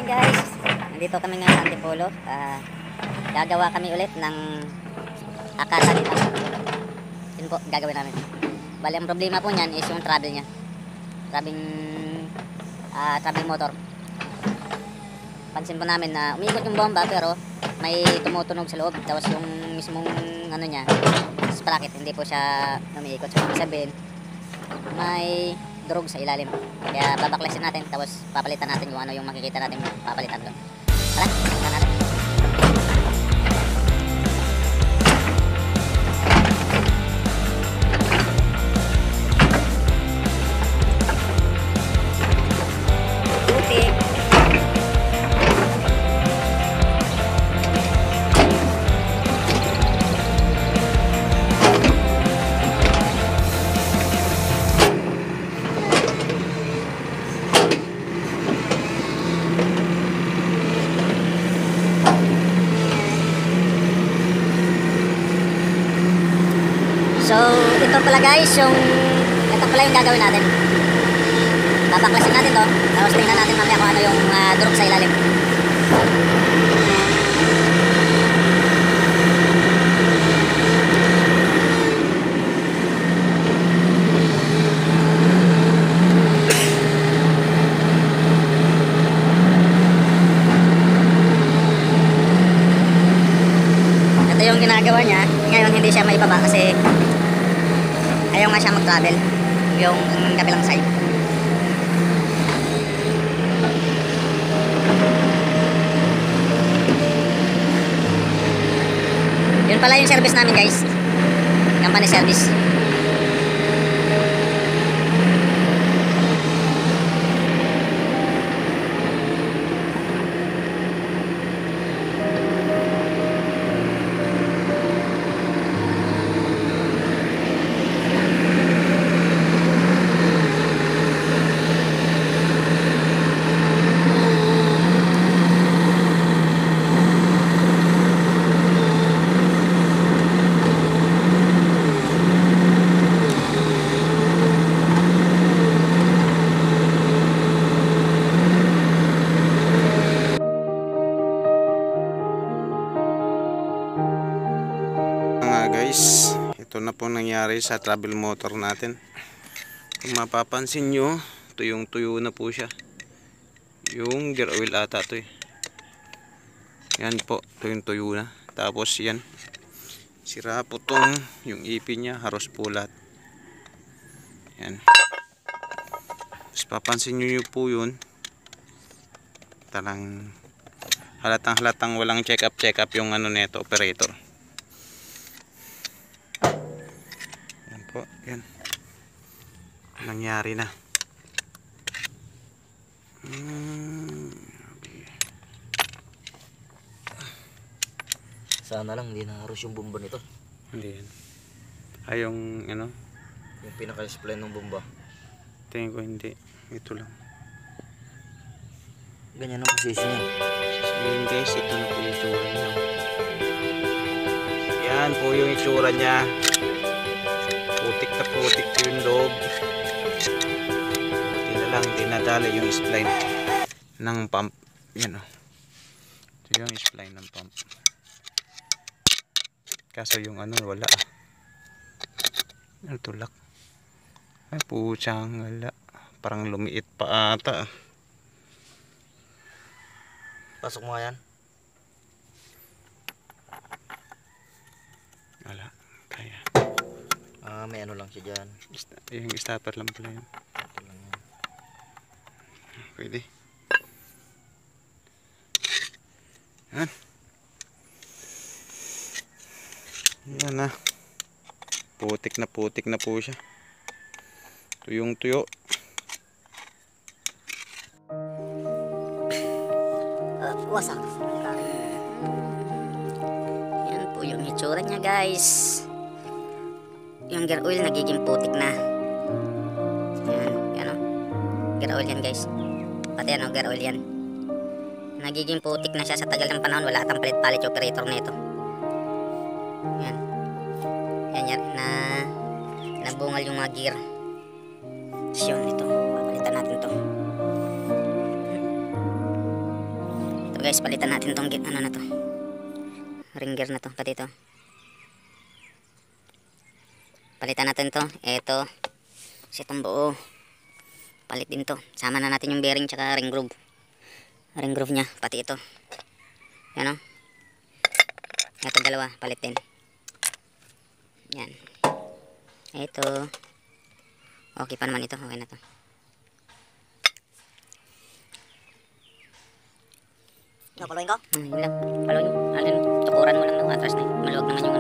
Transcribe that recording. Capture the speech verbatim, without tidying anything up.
Ayan guys, nandito kami ngayon sa Antipolo. uh, Gagawa kami ulit ng akala dito. Yun po, gagawin namin. Bali, ang problema po niyan is yung travel nya. Traveling uh, travel motor. Pansin po namin na umiikot yung bomba pero may tumutunog sa loob. Tapos yung mismong ano niya, sprocket, hindi po siya umiikot. So, ibig sabihin, may drug sa ilalim. Kaya babaklasin natin tapos papalitan natin yung ano yung makikita natin papalitan doon. Tara, tingnan natin. So, ito pala guys, yung ito pala yung gagawin natin. Babaklasin natin to, tapos tingnan natin mamaya kung ano yung uh, drop sa ilalim. Ito yung ginagawa niya. Ngayon hindi siya maibaba kasi ayaw nga siya mag-travel yung kabilang side. Yun pala yung service namin guys, company service. Guys, ito na po nangyari sa travel motor natin. Kung mapapansin nyo, tuyong tuyo na po siya. Yung gear oil ata to eh. Yan po, tuyong tuyo na. Tapos yan, sira po tong yung ipin nya, haros po lahat. Yan. Tapos papansin nyo po yun, talang halatang halatang walang check up check up yung ano neto, operator. Po, yan. Nangyari na. Hmm, okay. Sana lang hindi naharus yung bomba nito. Hindi yan. Ay, yung ano? Yung pinaka-spline ng bomba. Tingin ko hindi. Ito lang. Ganyan ang posisyon niya. So yun guys, ito na po yung itsura niya. Yan po yung itsura niya. Putik na putik yung loob. Hindi na lang, hindi nadali yung spline ng pump. Yan o. Ito yung spline ng pump. Kaso yung ano, wala ah. Ang tulak. Ay putsang wala. Parang lumiit pa ata. Pasok mo yan. Wala. Kaya. Ah, may ano lang siya dyan. Yung stopper lang pala yun. Pwede. Yan. Yan na. Putik na putik na po siya. Tuyong tuyo. Uh, wasak. Yan po yung itsura niya guys. Yung gear oil nagiging putik na. Yan, yan o. Gear oil yan guys. Pati ano, gear oil yan. Nagiging putik na siya sa tagal ng panahon. Wala atang palit-palit yung operator na ito. Yan. Yan yan na nabungal yung mga gear. So yun, ito. Papalitan natin to. guys, palitan natin tong git ano na to. Ring gear na to, pati ito. Palitan natin to. Ito. Kasi itong buo. Palit din to. Sama na natin yung bearing tsaka ring groove. Ring groove niya, pati ito. Yan o. Ito dalawa, palit din. Yan. Ito. Okay pa naman ito. Okay na to. Napaloyin ko? Hmm, yun lang. Follow nyo. Alin, tukuran mo lang daw. Atras na. Maluwag naman yung